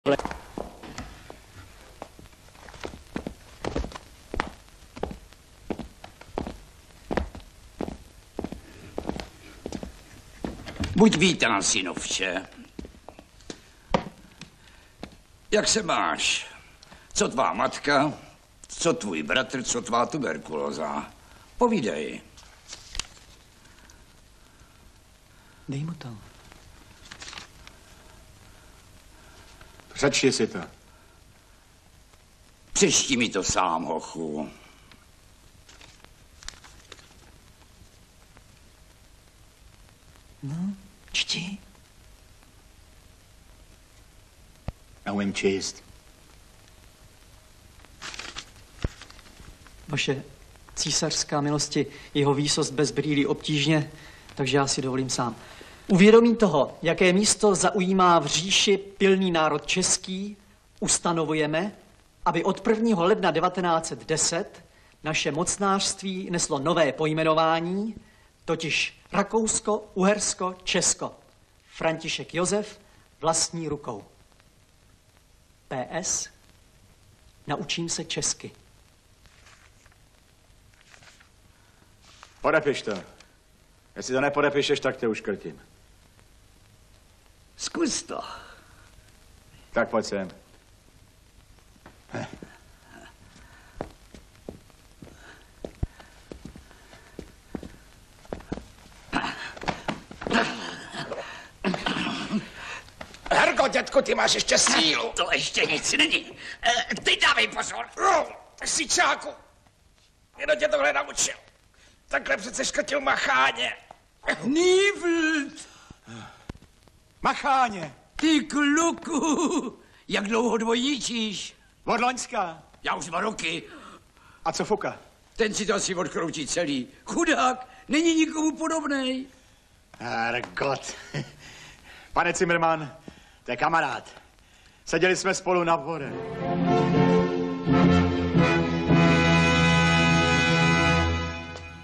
Buď vítán, synovče. Jak se máš? Co tvá matka? Co tvůj bratr? Co tvá tuberkulóza? Povídej. Dej mu to. Přečti si to. Přečti mi to sám, hochu. No, čti. Neumím číst. Vaše císařská milosti, jeho výsost bez brýlí obtížně, takže já si dovolím sám. Uvědomí toho, jaké místo zaujímá v říši pilný národ český, ustanovujeme, aby od 1. ledna 1910 naše mocnářství neslo nové pojmenování, totiž Rakousko, Uhersko, Česko. František Josef vlastní rukou. PS. Naučím se česky. Podepiš to. Jestli to nepodepišeš, tak tě uškrtím. Zkus to. Tak pojď sem. Herko, dětku, ty máš ještě sílu. To ještě nic není. Ty dávej pozor. Sičáku, kdo tě tohle naučil? Takhle přece škrtil Macháně. Nývlt! Macháně! Ty kluku! Jak dlouho dvojíčíš? Od Loňska. Já už 2 roky. A co Fuka? Ten si to asi odkroutí celý. Chudák, není nikomu podobnej. Hergot. Pane Zimmermann, to je kamarád. Seděli jsme spolu na vore.